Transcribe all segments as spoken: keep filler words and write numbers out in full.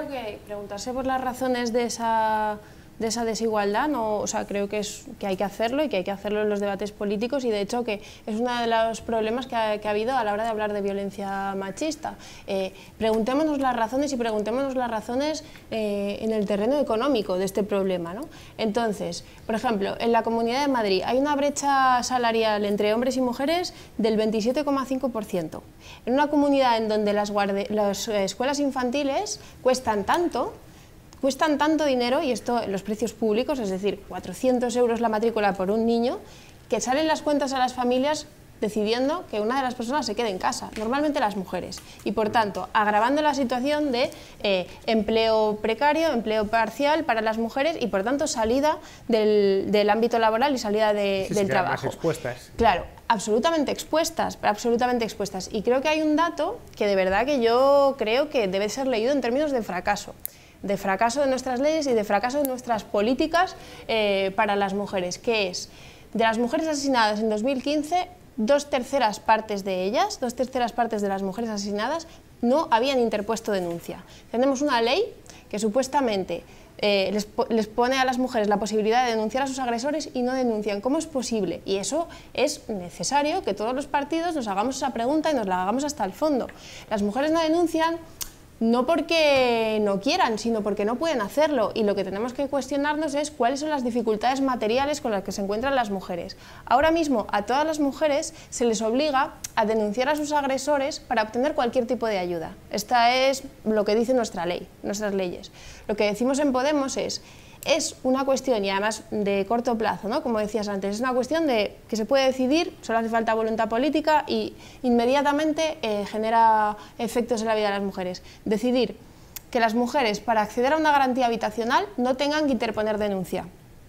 creo que preguntarse por las razones de esa, de esa desigualdad, no, o sea, creo que, es, que hay que hacerlo y que hay que hacerlo en los debates políticos, y de hecho que es uno de los problemas que ha, que ha habido a la hora de hablar de violencia machista. Eh, preguntémonos las razones y preguntémonos las razones eh, en el terreno económico de este problema, ¿no? Entonces, por ejemplo, en la Comunidad de Madrid hay una brecha salarial entre hombres y mujeres del veintisiete coma cinco por ciento. En una comunidad en donde las, guarde, las escuelas infantiles cuestan tanto, cuestan tanto dinero, y esto en los precios públicos, es decir, cuatrocientos euros la matrícula por un niño, que salen las cuentas a las familias decidiendo que una de las personas se quede en casa, normalmente las mujeres, y por tanto agravando la situación de eh, empleo precario, empleo parcial para las mujeres, y por tanto salida del, del ámbito laboral y salida de, sí, del se trabajo. Más expuestas. Claro, absolutamente expuestas, absolutamente expuestas, y creo que hay un dato que de verdad que yo creo que debe ser leído en términos de fracaso. de fracaso de nuestras leyes y de fracaso de nuestras políticas eh, para las mujeres, que es, de las mujeres asesinadas en dos mil quince, dos terceras partes de ellas, dos terceras partes de las mujeres asesinadas no habían interpuesto denuncia. Tenemos una ley que supuestamente eh, les, les pone a las mujeres la posibilidad de denunciar a sus agresores y no denuncian. ¿Cómo es posible? Y eso es necesario que todos los partidos nos hagamos esa pregunta y nos la hagamos hasta el fondo. Las mujeres no denuncian no porque no quieran, sino porque no pueden hacerlo, y lo que tenemos que cuestionarnos es cuáles son las dificultades materiales con las que se encuentran las mujeres. Ahora mismo a todas las mujeres se les obliga a denunciar a sus agresores para obtener cualquier tipo de ayuda. Esta es lo que dice nuestra ley, nuestras leyes. Lo que decimos en Podemos es es una cuestión, y además de corto plazo, ¿no? Como decías antes, es una cuestión de que se puede decidir, solo hace falta voluntad política y inmediatamente eh, genera efectos en la vida de las mujeres. Decidir que las mujeres, para acceder a una garantía habitacional, no tengan que interponer denuncia.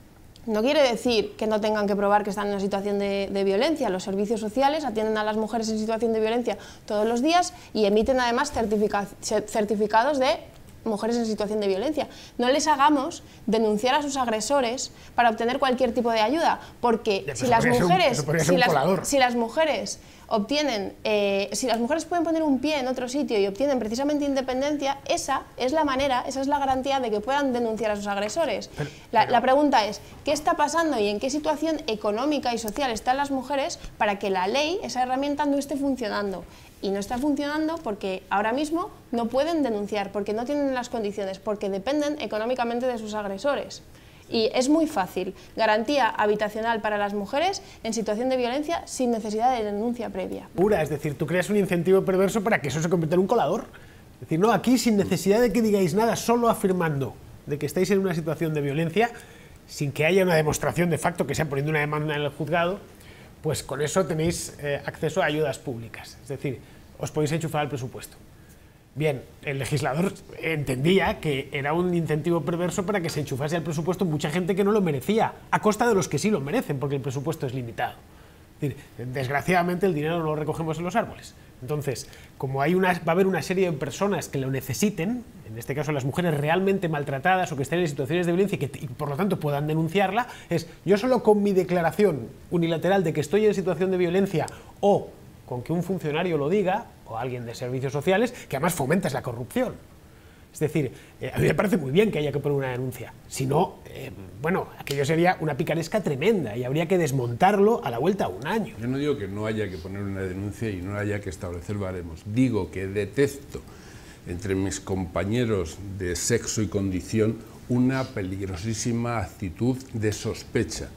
No quiere decir que no tengan que probar que están en una situación de, de violencia. Los servicios sociales atienden a las mujeres en situación de violencia todos los días y emiten además certifica, certificados de mujeres en situación de violencia. No les hagamos denunciar a sus agresores para obtener cualquier tipo de ayuda, porque ya, si, las mujeres, un, si, las, si las mujeres obtienen, eh, si las mujeres pueden poner un pie en otro sitio y obtienen precisamente independencia, esa es la manera, esa es la garantía de que puedan denunciar a sus agresores. Pero, la, pero... la pregunta es, ¿qué está pasando y en qué situación económica y social están las mujeres para que la ley, esa herramienta, no esté funcionando? Y no está funcionando porque ahora mismo no pueden denunciar, porque no tienen las condiciones, porque dependen económicamente de sus agresores. Y es muy fácil, garantía habitacional para las mujeres en situación de violencia sin necesidad de denuncia previa. Pura, es decir, tú creas un incentivo perverso para que eso se convierta en un colador. Es decir, no, aquí sin necesidad de que digáis nada, solo afirmando de que estáis en una situación de violencia, sin que haya una demostración de facto que sea poniendo una demanda en el juzgado, pues con eso tenéis eh, acceso a ayudas públicas, es decir, os podéis enchufar al presupuesto. Bien, el legislador entendía que era un incentivo perverso para que se enchufase al presupuesto mucha gente que no lo merecía, a costa de los que sí lo merecen, porque el presupuesto es limitado. Es decir, desgraciadamente el dinero no lo recogemos en los árboles. Entonces, como hay una, va a haber una serie de personas que lo necesiten, en este caso las mujeres realmente maltratadas o que estén en situaciones de violencia y que y por lo tanto puedan denunciarla, es yo solo con mi declaración unilateral de que estoy en situación de violencia o con que un funcionario lo diga o alguien de servicios sociales, que además fomentas la corrupción. Es decir, eh, a mí me parece muy bien que haya que poner una denuncia. Si no, eh, bueno, aquello sería una picaresca tremenda y habría que desmontarlo a la vuelta a un año. Yo no digo que no haya que poner una denuncia y no haya que establecer baremos. Digo que detecto entre mis compañeros de sexo y condición una peligrosísima actitud de sospecha,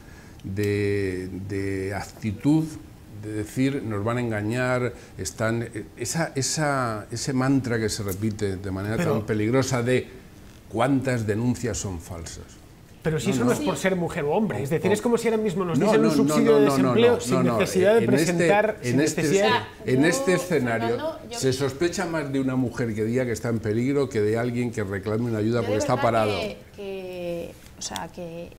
de, de actitud de decir nos van a engañar, están esa, esa, ese mantra que se repite de manera pero, tan peligrosa de cuántas denuncias son falsas. Pero si no, eso no, no es por ser mujer o hombre, es decir, o, es como si ahora mismo nos no, dicen no, un subsidio no, no, de no, desempleo no, no, sin no, necesidad no, de presentar, este, sin en este, necesidad... En yo, este escenario Fernando, yo... se sospecha más de una mujer que diga que está en peligro que de alguien que reclame una ayuda yo porque está parado. Que, que, o sea, que